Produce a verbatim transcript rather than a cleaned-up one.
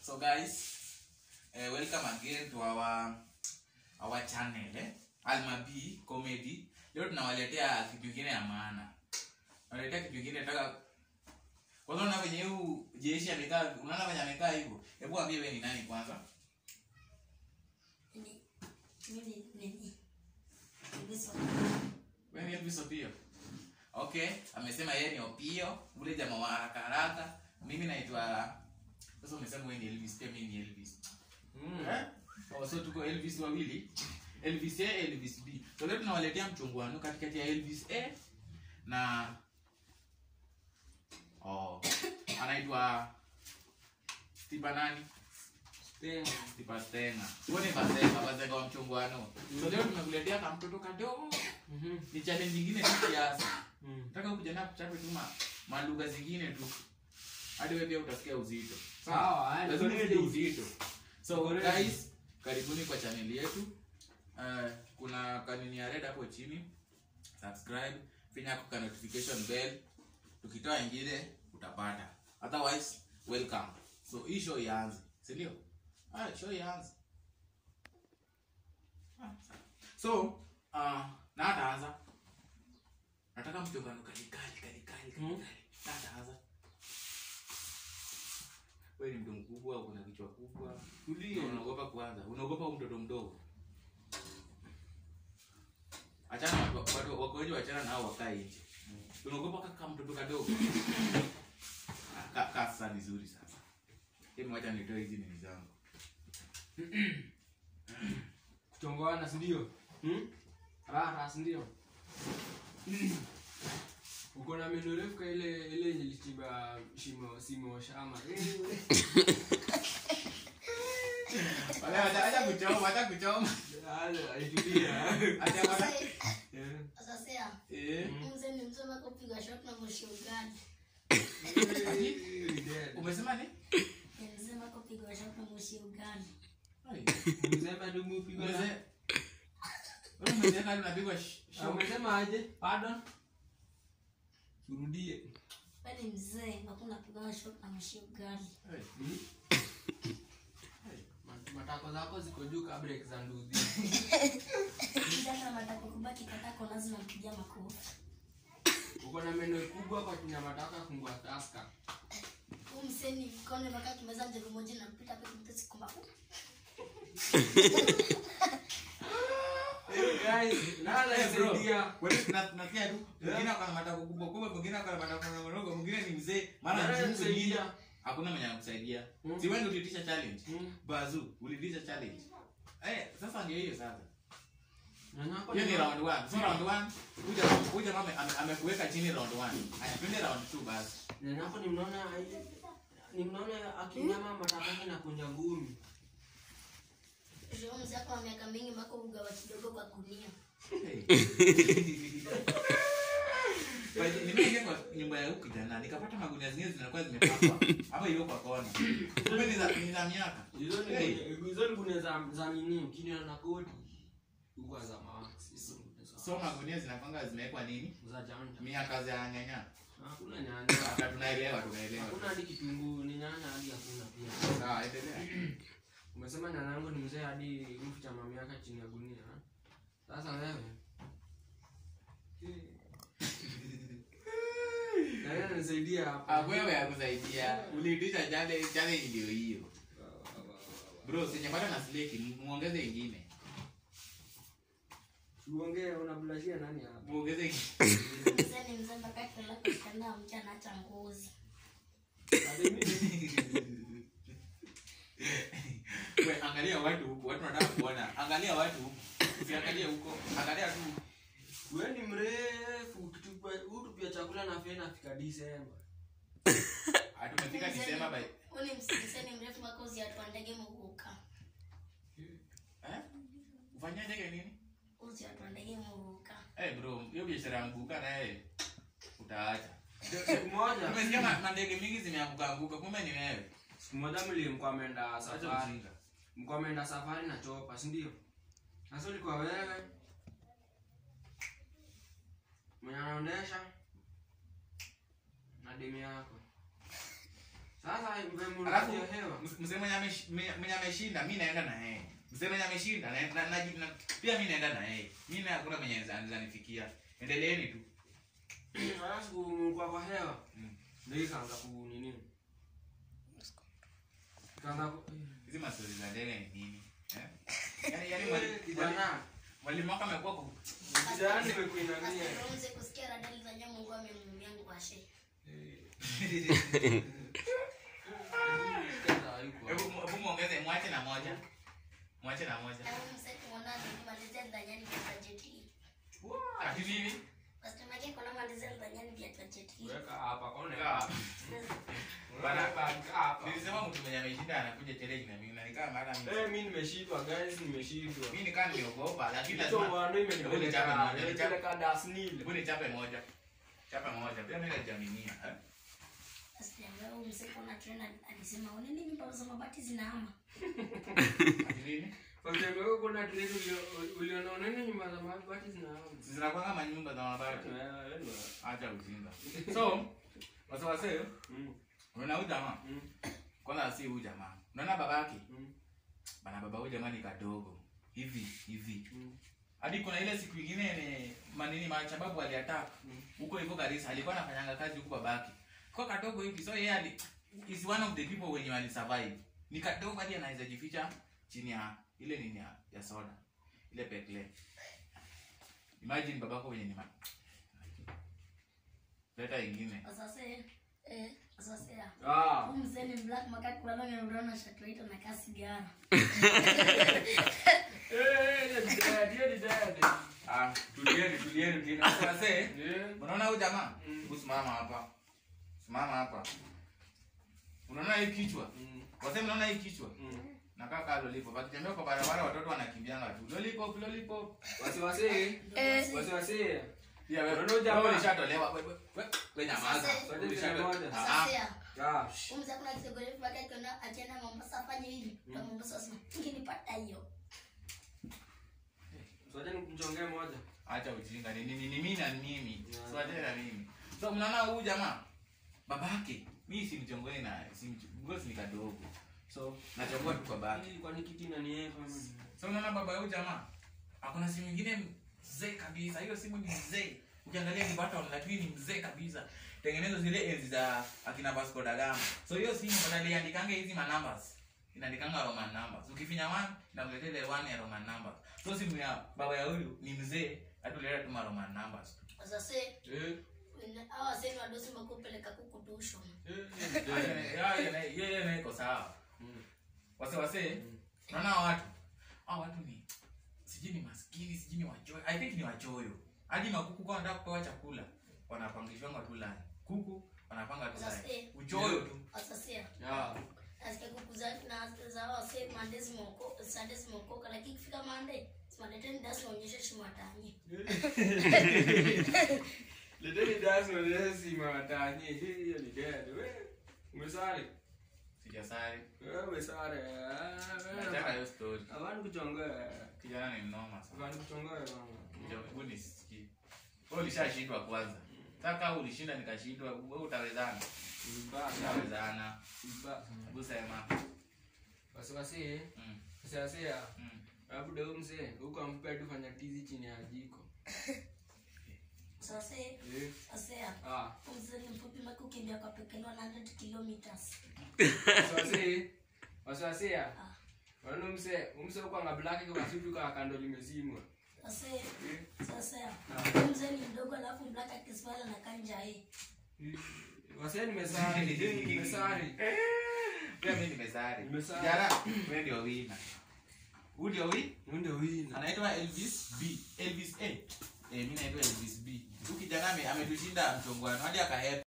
So guys, uh, welcome again to our our channel eh? Almabi Comedy. Leo tunawaletea kitu kingine ya maana. Tunawaletea kitu kingine nataka kwanza unaona venye huu jeshi amekaa, unaona venye amekaa hivyo. Hebu ambie wewe ni nani kwanza? Ni mimi ni Elvis. Wewe ni Elvis Opio. Okay, amesema yeye ni Opio, ule jamaa wa haraka haraka. Mimi naitwa sasa umesema wewe ni Elvis, pia mimi ni Elvis. Mm. Eh? Oh, so tuko Elvis wawili. Elvis A, Elvis B. So leo tunawaletea mchongoano katikati ya Elvis A na oh, anaitwa Stipa nani? Stenga. Stipa Stenga. Wewe ni Bazenga, Bazenga wa mchongoano. So leo tumekuletea kama mtoto kadogo. Mhm. Ni challenge nyingine tu kiasi. Mm. Nataka ukijana kuchape tu malugha zingine tu. Hadi wewe pia utasikia uzito. Sawa, Lazima usikie uzito. So Correct. guys, karibuni kwa channel yetu. Uh, kuna kanini ya red hapo chini. Subscribe, finya kwa notification bell. Tukitoa ingine utapata. Otherwise, welcome. So hii show ianze. Si ndio? Ah, show ianze. Ah, sawa. So, uh, na ataanza. Nataka mchongano kali kali kali kali kali. Mm. Na ataanza. Wewe ni mtu mkubwa, una kichwa kubwa. Tulia. Unaogopa kwanza. Unaogopa mtoto mdogo. Achana watu watu wako wengi wachana nao wakae nje. Unaogopa kaka mtoto kadogo. Kaka sasa vizuri sasa. Hebu acha nitoe hizi nini zangu. Kuchongoana si ndio? Hmm? Raha si ndio? Uko na meno refu ka ile ile yenye lichimba shimo simo shama. Wala acha acha kuchoma, acha kuchoma. Ala, alitulia. Acha bana. Sasa Eh. mzee ni mzee wako piga shot na mshugani. Umesema ni? Ni mzee wako piga shot na mshugani. Umesema ndio mpigo na. Wewe umesema kama unapigwa shot. Umesema aje? Pardon. Turudie. Wewe ni mzee wako unapiga shot na mshugani. Matako zako ziko juu ka break za nduthi. Kijana matako kubaki katako lazima mpigia makofi. Uko na meno kubwa kwa kina mataka kungwa taska. Huyu mzee ni kone mpaka kimeza ndio moja na mpita kwa mtesi kumba. Guys, nala isaidia. Wewe tunasikia tu. Mwingine akana matako kubwa kubwa, mwingine akana matako madogo, mwingine ni mzee. Maana mzee mwingine hakuna mwenye anakusaidia. Mm. Si wewe ndio ulitisha challenge. Mm. Bazu, ulitisha challenge. Eh, sasa ndio hiyo sasa. Nanako Hiyo ni round one. So round one, kuja kuja mama ame- amekuweka chini round one. Haya, twende round two basi. nanako ni mnaona ni mnaona akinyama mataka na kunja ngumi. Sio mzee kwa miaka mingi mako ugawa kidogo kwa gunia. Basi nimeingia kwa nyumba ya huku jana, nikapata magunia zingine zinakuwa zimepangwa hapa hiyo kwa kona. Kumbe ni za ni za miaka. Hizo ni Hey. hizo ni kuna za za nini? Kini na kodi. Huko za max. So magunia zinapanga zimewekwa nini? Za janja. Miaka za nyanya. Hakuna nyanya. Hata tunaelewa, tunaelewa. Hakuna hadi kitunguu ni nyanya hadi hakuna pia. Sawa, endelea. Umesema nyanya yangu ni mzee hadi mfu cha mama yake chini ya gunia. ha? Sasa wewe. Nani ananisaidia hapa? Ah, wewe akusaidia. Uliitisha challenge, challenge ndio hiyo. Bro, sinyapata na sleki, muongeze ingine. Uongee unabulashia nani hapa? Muongeze ingine. Mzee ni mzee mpaka kila kutanda mchana acha ngozi. Wewe angalia watu huko, watu wanataka kuona. Angalia watu huko. Usiangalie huko. Angalia tu. Wewe ni mrefu ukitupa utupia chakula na fena fika Disemba. Hatumefika Disemba by. Huyu ni mzee ni mrefu makozi ya tuandege muhuka. Eh? Ufanya ndege nini? Uzi ya tuandege muhuka. Eh bro, hiyo biashara ya mbuka na yeye utaacha. Siku moja, Umesikia ma- mandege mingi zimeanguka anguka, kumbe ni wewe. siku moja mlimkuwa ameenda Acha safari. ujinga. Mlikuwa ameenda safari na chopa, si ndio? Sasa ulikuwa wewe mwenye anaondesha na demu yako. Sasa mbemu Alafu ya hewa. mseme mwenye amesh- mwenye mwenye ameshinda mimi naenda na yeye. Mseme mwenye ameshinda na, na, na, na pia mimi naenda na yeye. Mimi na hakuna mwenye anaweza nifikia. Endeleeni tu. Alafu kwa kwa hewa. Mm. Ndio ikaanza ku nini? Ikaanza ku Hizi maswali za ndege ni nini? Eh? Yaani yaani mwali- kijana. mwalimu wako amekuwa ku Kijana nimekuinamia. Pastor Ronze kusikia radali za nyama Mungu amemwambia yangu kwa shehe. Hebu hebu muongeze mwache na moja. Mwache na moja. Kama msaitu mwanangu ni malizia ndanyani kwa budget. Ati nini? Pastor Mike kuna malizia ndanyani kwa budget. Weka hapa kone Weka hapa. Bana hapa. Nilisema mtu mwenye ameshinda anakuja challenge na mimi na nikaa mara mimi. Eh, mimi nimeshindwa guys, nimeshindwa. Mimi nikaa nimeogopa lakini Hizo lazima wano imenipeleka. Imenipeleka dasnil. hebu nichape moja. Chapa moja. Pia mimi najaminia. Eh? Pastor leo msaitu na trainer alisema uneni nyumba za mabati zinahama. Ati nini? Kwa sababu kuna trade uliona nini nyumba za mabati zinahamu. Zinakuwa kama nyumba za mabati. Eh, wewe. Acha ujinga. So, wasa wase, Mm. unaona huyu jamaa? Mm. Kwanza si huyu jamaa. Unaona babake? Mm. Bana baba huyu jamaa ni kadogo. Hivi, hivi. Mm. Hadi kuna ile siku nyingine ni manini machababu aliattack. Mm. Huko hivyo Garissa alikuwa anafanyanga kazi huko babake. Kwa kadogo hivi. So yeye ali is one of the people wenye wali survive. Ni kadogo hadi anaweza jificha chini ya ile nini ya, ya soda. Ile pekle. Imagine babako wenye ni ma. Leta ingine. Sasa eh sasa Ah. huyu mzee ni black makati kwa longa unaona shati na kasi gara. Eh, ndio ndio ndio. Ah, tulieni tulieni tulieni. Sasa sasa, Eh. unaona huyu jamaa? Mm. Hebu simama hapa. Simama hapa. Unaona hii kichwa? Mm. Wasema unaona hii kichwa? Mm. Na kaka lollipop. Wakitembea kwa barabara watoto wanakimbianga tu. Lollipop, lollipop. Wasi wasi. Eh. Wasi wasi. Pia wewe Unaona jamaa? wewe ulishatolewa. Wewe wewe wewe nyamaza. Sasa, Sote Ulishatolewa. moja. Ah, Sasa Ah. huyu mzee kuna kidogo mpaka akiona akienda Mombasa afanye hivi. Kwa Mombasa sasa nginipata hiyo. Sote nikumchongee moja. acha ujinga. Ni nini ni mimi na mimi. Yeah. So acha na mimi. So mnaona huyu jamaa? Babake. Mimi si mchongoni na si mchongoni ni kadogo. So nachagua tu kwa babake. Hii kwa nini kiti na ni yeye kama. So unaona baba huyu jamaa? Hakuna simu nyingine mzee kabisa. Hiyo simu ni mzee. Ukiangalia ni button lakini ni mzee kabisa. Tengeneza zile enzi za akina Vasco da Gama. So hiyo simu badala iandikanga hizi ma numbers. Inaandikanga Roman numbers. Ukifinya one inakuletea ile one ya Roman numbers. So simu ya baba ya huyu ni mzee, atuleta tu ma Roman numbers. Sasa Eh. hawa sasa wadosi makupeleka kukutusho. Eh, yeye na iko sawa. Wase wase, unaona watu. Hao watu ni sijui ni maskini, sijui ni wachoyo. I think ni wachoyo. Hadi makuku kwa wanataka kupewa chakula, wanapangishwa tu line. Kuku wanapanga tu line. Uchoyo tu. Sasa Yeah. asikia kukuza na za wao sasa Mondays moko, Sundays moko lakini ikifika Monday, Monday ndio onyesha shimatani. Leteni dance na si matanye. Hiyo ni dead. Wewe umesali. Sijasari. Wewe umesali. Nataka hiyo story. Abantu kuchongea. Kijana ni mnoma sana. Abantu kuchongea mama. Hebu nisikie. Wewe ulishashindwa kwanza. Sasa ulishinda nikashindwa, wewe utawezana. Mbaya. Utawezana. Mbaya. Hebu sema. Wasi wasi. Mm. Wasi wasi. Mm. Labda huyo mzee huko ampe tu fanya tizi chini ya jiko. Sasa Eh. sasa Ah. mzee ni mfupi mako kimbia kwa pekee one hundred kilometers. Wasi wasi. Wasi wasi. Wana mzee, mzee huko anga black kwa kasutu kwa kando limezimwa. Sasa sasa mzee ni mdogo alafu black akiswala na kanja hii. Wasi nimesali. Nimesali. Pia mimi nimesari. Nimesari. Kijana, wewe ndio winner. Huyu ndio winner. Ndio wina. Anaitwa Elvis B. Elvis A. Eh, mimi naitwa Elvis B. Huyu kijana ame- ametushinda mchongwano hadi akahepa.